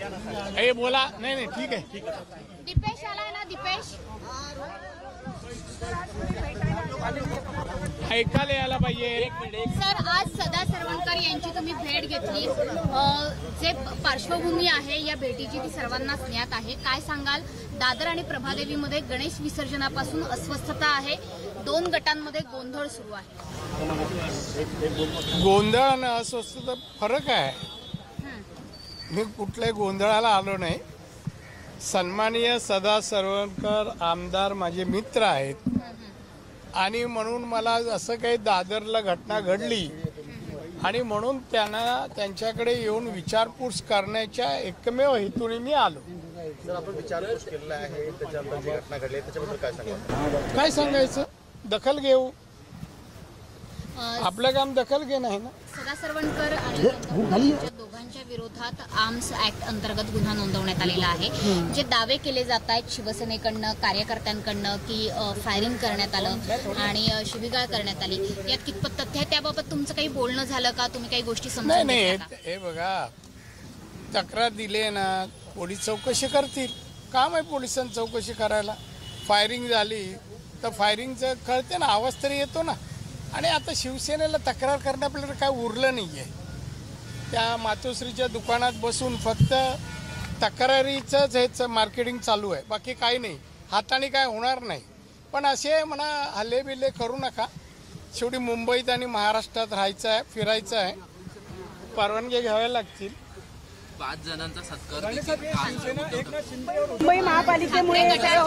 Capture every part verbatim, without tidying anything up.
हे बोला नाही नाही ठीक आहे ठीक आहे. दीपेश आलाय ना दीपेश ऐकायला यायला पाहिजे. सर आज सदा सरवणकर यांची तुम्ही भेट घेतली, जे पार्श्वभूमी आहे या भेटीची ती सर्वांनाच ज्ञात आहे. काय सांगाल? दादर आणि प्रभादेवीमध्ये गणेश विसर्जनापासून अस्वस्थता आहे, दोन गटांमध्ये गोंधळ सुरू आहे. गोंधळ आणि अस्वस्थता फरक आहे. मी कुठल्याही गोंधळाला आलो नाही. सन्माननीय सदा सरवणकर आमदार माझे मित्र आहेत आणि म्हणून मला असं काही दादरला घटना घडली आणि म्हणून त्यांना त्यांच्याकडे येऊन विचारपूस करण्याच्या एकमेव हेतूने मी आलो. जर आपण विचारपूस केलेला आहे त्याच्याबद्दल जी घटना घडली त्याच्याबद्दल काय सांगाल? काय सांगायचं? दखल घेऊ. आपलं काम दखल घेणं आहे ना. सदा सरवणकर आणि यांच्या दोघांच्या विरोधात आर्म्स ऍक्ट अंतर्गत गुन्हा नोंदवण्यात आलेला आहे. जे दावे केले जात आहेत शिवसेनेकडनं कार्यकर्त्यांकडनं की फायरिंग करण्यात आलं आणि शिवीगाळ करण्यात आली, यात कितपत तथ्य आहे? त्याबाबत तुमचं काही बोलणं झालं का? तुम्ही काही गोष्टी समजून नाही घेतल्या का? हे बघा, तक्रार दिली ना, पोलीस चौकशी करतील. काम आहे पोलिसांनी चौकशी करायला. फायरिंग झाली तर फायरिंगचं कळते ना, आवाज तरी येतो ना. आणि आता शिवसेनेला तक्रार करण्या आपल्याला काय उरलं नाही आहे. त्या मातोश्रीच्या दुकानात बसून फक्त तक्रारीचंच हेच मार्केटिंग चालू आहे, बाकी काही नाही. हाताने काय होणार नाही. पण असे म्हणा हल्ले बिल्ले करू नका. शेवटी मुंबईत आणि महाराष्ट्रात राहायचं आहे, फिरायचं आहे, परवानगी घ्याव्या लागतील. पाच जणांचा सत्कार मुंबई महापालिकेमुळे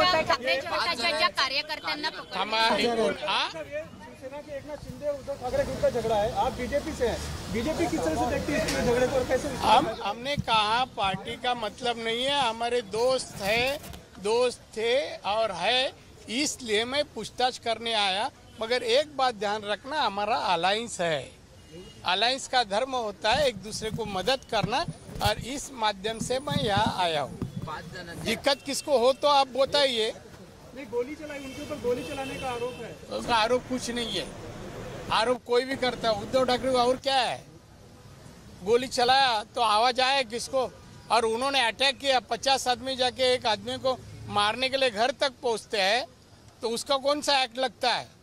ज्या कार्यकर्त्यांना थांबा एक हा एकनाथ शिंदे उद्धव ठाकरे ग्रुप का झगड़ा है, आप बीजेपी से हैं, बीजेपी किस तरह से देखती है इस झगड़े को और कैसे? हम हमने कहा पार्टी का मतलब नहीं है, हमारे दोस्त है, दोस्त थे और है, इसलिए मैं पूछताछ करने आया. मगर एक बात ध्यान रखना, हमारा अलायंस है. अलायंस का धर्म होता है एक दूसरे को मदद करना, और इस माध्यम से मैं यहाँ आया हूँ. दिक्कत किसको हो तो आप बताइए. नहीं, गोली चलाई, उनके ऊपर गोली चलाने का आरोप है. उसका आरोप कुछ नहीं है. आरोप कोई भी करता है. उद्धव ठाकरे को और क्या है? गोली चलाया तो आवाज आया किसको? और उन्होंने अटैक किया, पचास आदमी जाके एक आदमी को मारने के लिए घर तक पहुंचते हैं, तो उसका कौन सा एक्ट लगता है?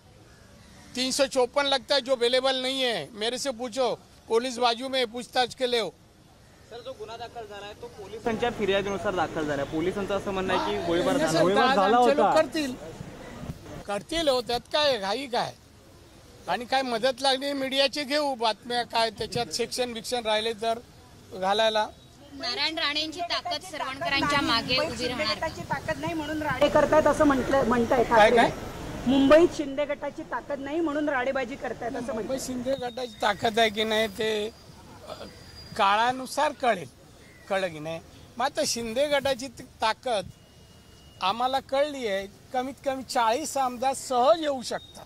तीन सौ चौपन लगता है, जो अवेलेबल नहीं है. मेरे से पूछो, पुलिस बाजू में पूछताछ के लिए हो. सर, जो गुन्हा दाखल झाला आहे तो पोलिसांच्या फिर्यादीनुसार दाखल झाला आहे. पोलिसांचं असं म्हणणं आहे की गोळीबार झाला होता. करतील करतील हो, त्यात काय घाई काय. आणि काय मदत लागली मीडियाची घेऊ बातम्या, काय त्याच्यात सेक्शन विक्शन राहिले तर घालायला. नारायण राणेंची ताकद सरवणकरांच्या मागे उभी राहणार. ताकद नाही म्हणून राडे करतायत असं म्हटलं म्हणताय. काय काय मुंबईत शिंदे गटाची ताकद नाही म्हणून राडेबाजी करतायत असं म्हणतात. मुंबई शिंदे गटाची ताकद आहे की नाही ते काळानुसार कळेल. कळलं की नाही. मग आता शिंदे गटाची ताकद आम्हाला कळली आहे. कमीत कमी चाळीस आमदार सहज येऊ शकतात,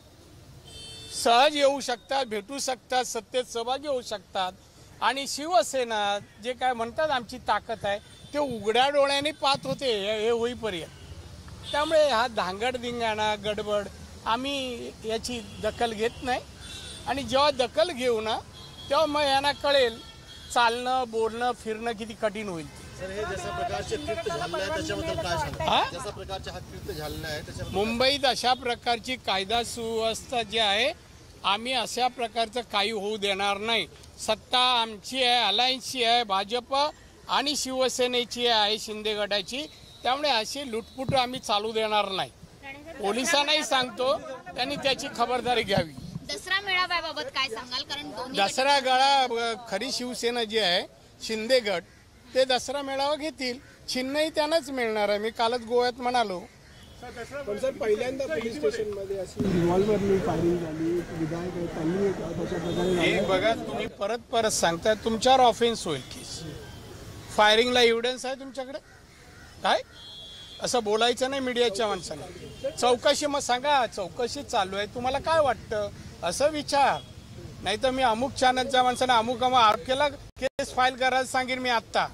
सहज येऊ शकतात, भेटू शकतात, सत्तेत सहभागी होऊ शकतात. आणि शिवसेना जे काय म्हणतात आमची ताकद आहे ते उघड्या डोळ्याने पाहत होते हे होईपर्यंत. त्यामुळे हा धांगड धिंगाणा गडबड आम्ही याची दखल घेत नाही. आणि जेव्हा दखल घेऊ ना तेव्हा मग यांना कळेल चालणं बोलणं फिरणं किती कठीण होईल. सर, हे जशा प्रकारचे कृत्य झालेलं आहे त्याच्याबद्दल काय सांगा? जशा प्रकारचे हा कृत्य झालेला आहे त्याच्याबद्दल मुंबईत अशा प्रकारची कायदा सुव्यवस्था जी आहे आम्ही अशा प्रकारचं काही होऊ देणार नाही. सत्ता आमची आहे, अलायन्सची आहे, भाजप आणि शिवसेनेची आहे, शिंदे गटाची. त्यामुळे अशी लुटपुट आम्ही चालू देणार नाही. पोलिसांनाही सांगतो त्यांनी त्याची खबरदारी घ्यावी. दसरा मेळाव्याबाबत काय सांगाल? कारण दोन्ही दसरा गळा खरी शिवसेना जी आहे शिंदे गट ते दसरा मेळावा घेतील. चिन्हही त्यांनाच मिळणार आहे. मी कालच गोव्यात म्हणालो. पण सर, पहिल्यांदा पोलीस स्टेशनमध्ये अशी रिव्हॉल्वरनी फायरिंग झाली, विधायक आहे त्यांनी तशा प्रकारे. हे बघा, तुम्ही परत परत सांगताय तुमच्यावर ऑफेन्स होईल केस. फायरिंगला एव्हिडन्स आहे तुमच्याकडे? काय असं बोलायचं नाही मीडियाच्या माणसाला. चौकशी मग सांगा, चौकशी चालू आहे, तुम्हाला काय वाटतं असं विचार. नाही तर मी अमुक चॅनलच्या माणसाने अमुक अमुक आरोप केला, केस फाईल करायला सांगेन मी आत्ता.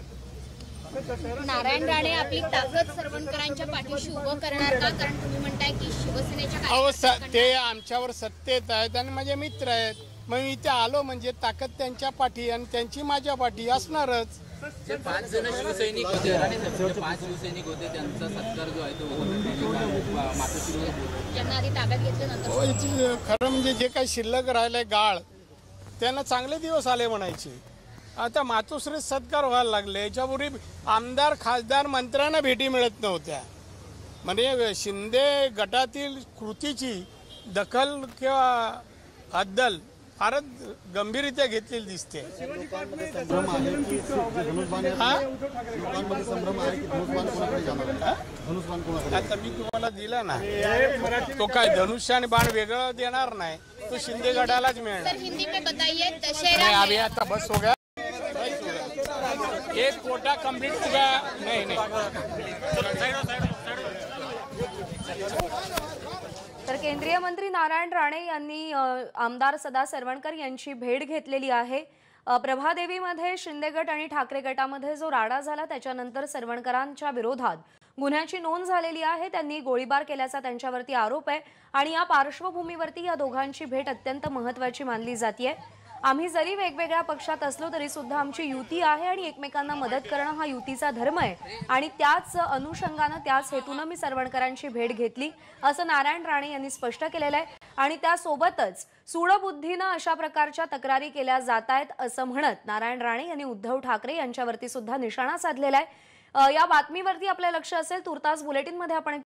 नारायण राणे आपली ताकद सरवणकरांच्या पाठीशी उभं करणार का? कारण तुम्ही म्हणताय की शिवसेनेच्या अहो ते आमच्यावर सत्तेत आहेत आणि माझे मित्र आहेत. मग मी इथे आलो म्हणजे ताकद त्यांच्या पाठी आणि त्यांची माझ्या पाठी असणारच. जे पाच जण शिवसैनिक होते आणि जे पाच शिवसैनिक होते त्यांचा सत्कार जो आहे तो मातोश्रीवर होतो. ज्यांना आधी ताब्यात घेतल्यानंतर हो, इथे खरं म्हणजे जे काही शिल्लक राहिलंय गाळ त्यांना चांगले दिवस आले म्हणायचे. आता मातोश्रीत सत्कार व्हायला लागले. याच्यापूर्वी आमदार खासदार मंत्र्यांना भेटी मिळत नव्हत्या. म्हणजे शिंदे गटातील कृतीची दखल किंवा अद्दल फारच गंभीररित्या घेतलेली दिसते. संभ्रम आहे की जे धनुष्यबाण आहे, लोकांमध्ये संभ्रम आहे की धनुष्यबाण कोणाकडे जाणार आहे? धनुष्यबाण कोणाकडे? आता मी तुम्हाला दिला ना, तो काय धनुष्य आणि बाण वेगळं देणार नाही, तो शिंदे गटालाच मिळणार. सर हिंदी में बताइए नहीं, दशहरा अभी आता बस हो गया, बस हो गया. एक कोटा कंप्लीट हो गया. नहीं नहीं तर केंद्रीय मंत्री नारायण राणे यांनी अ, आमदार सदा सरवणकर यांची भेट घेतलेली आहे. अ, प्रभादेवीमध्ये शिंदे गट आणि ठाकरे गटामध्ये जो राडा झाला त्याच्यानंतर सरवणकरांच्या विरोधात गुन्ह्याची नोंद झालेली आहे. त्यांनी गोळीबार केल्याचा त्यांच्यावरती आरोप आहे आणि या पार्श्वभूमीवरती या दोघांची भेट अत्यंत महत्त्वाची मानली जाते. आम्ही जरी वेगवेगळ्या पक्षात असलो तरी सुद्धा आमची युती आहे आणि एकमेकांना मदत करणं हा युतीचा धर्म आहे आणि त्याच अनुषंगानं त्याच हेतूनं मी सरवणकरांची भेट घेतली असं नारायण राणे यांनी स्पष्ट केलेलं आहे. आणि त्यासोबतच सूडबुद्धीनं अशा प्रकारच्या तक्रारी केल्या जात आहेत असं म्हणत नारायण राणे यांनी उद्धव ठाकरे यांच्यावरती सुद्धा निशाणा साधलेला आहे. या बातमीवरती आपलं लक्ष असेल. तुर्तास बुलेटिनमध्ये आपण